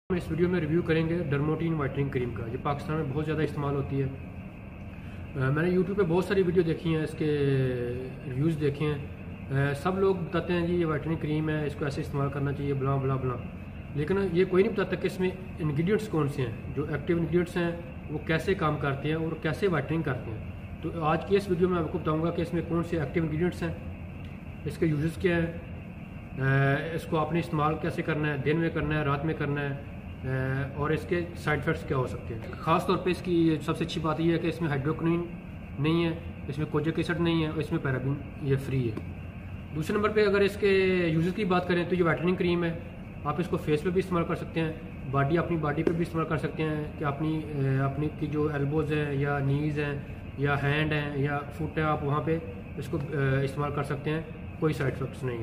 हम इस वीडियो में रिव्यू करेंगे डर्मोटीन वाइटनिंग क्रीम का। ये पाकिस्तान में बहुत ज़्यादा इस्तेमाल होती है। मैंने यूट्यूब पे बहुत सारी वीडियो देखी हैं, इसके रिव्यूज़ देखे हैं। सब लोग बताते हैं जी ये वाइटनिंग क्रीम है, इसको ऐसे इस्तेमाल करना चाहिए, बला बला बला। लेकिन ये कोई नहीं बताता कि इसमें इंग्रेडिएंट्स कौन से हैं, जो एक्टिव इंग्रेडिएंट्स हैं वो कैसे काम करते हैं और कैसे वाइटनिंग करते हैं। तो आज की इस वीडियो में आपको बताऊँगा कि इसमें कौन से एक्टिव इंग्रेडिएंट्स हैं, इसके यूजेस क्या है, इसको आपने इस्तेमाल कैसे करना है, दिन में करना है, रात में करना है, और इसके साइड इफ़ेक्ट्स क्या हो सकते हैं। ख़ास तौर पे इसकी सबसे अच्छी बात यह है कि इसमें हाइड्रोक्विनोन नहीं है, इसमें कोजिक एसिड नहीं है और इसमें पैराबीन ये फ्री है। दूसरे नंबर पे अगर इसके यूजेस की बात करें तो ये वाइटनिंग क्रीम है। आप इसको फेस पे भी इस्तेमाल कर सकते हैं, अपनी बॉडी पे भी इस्तेमाल कर सकते हैं कि अपनी की जो एल्बोज़ हैं या नीज़ हैं या हैंड हैं या फुट है, आप वहाँ पे इसको इस्तेमाल कर सकते हैं, कोई साइड इफ़ेक्ट्स नहीं है।